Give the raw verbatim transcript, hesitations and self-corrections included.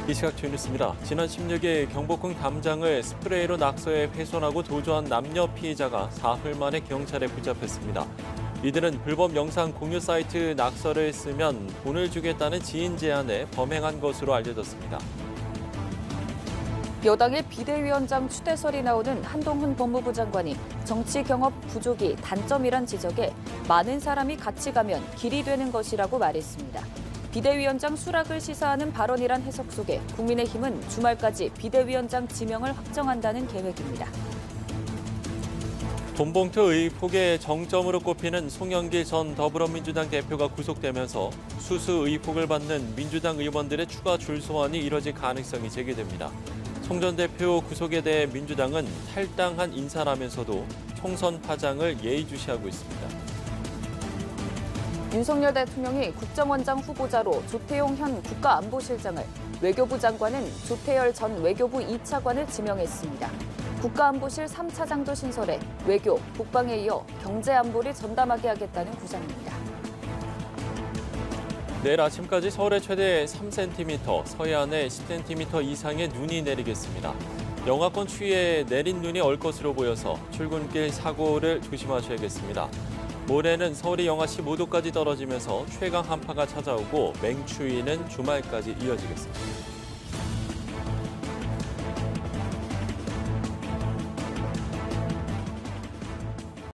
이 시각 주니스입니다. 지난 십육 일 경복궁 담장을 스프레이로 낙서해 훼손하고 도주한 남녀 피해자가 사흘 만에 경찰에 붙잡혔습니다. 이들은 불법 영상 공유 사이트 낙서를 쓰면 돈을 주겠다는 지인 제안에 범행한 것으로 알려졌습니다. 여당의 비대위원장 추대설이 나오는 한동훈 법무부 장관이 정치 경험 부족이 단점이란 지적에 많은 사람이 같이 가면 길이 되는 것이라고 말했습니다. 비대위원장 수락을 시사하는 발언이란 해석 속에 국민의힘은 주말까지 비대위원장 지명을 확정한다는 계획입니다. 돈봉투 의혹의 정점으로 꼽히는 송영길 전 더불어민주당 대표가 구속되면서 수수 의혹을 받는 민주당 의원들의 추가 출소안이 이뤄질 가능성이 제기됩니다. 송 전 대표 구속에 대해 민주당은 탈당한 인사라면서도 총선 파장을 예의주시하고 있습니다. 윤석열 대통령이 국정원장 후보자로 조태용 현 국가안보실장을, 외교부 장관은 조태열 전 외교부 이 차관을 지명했습니다. 국가안보실 삼 차장도 신설해 외교, 국방에 이어 경제안보를 전담하게 하겠다는 구상입니다. 내일 아침까지 서울의 최대 삼 센티미터, 서해안에 십 센티미터 이상의 눈이 내리겠습니다. 영하권 추위에 내린 눈이 얼 것으로 보여서 출근길 사고를 조심하셔야겠습니다. 모레는 서울이 영하 십오 도까지 떨어지면서 최강 한파가 찾아오고 맹추위는 주말까지 이어지겠습니다.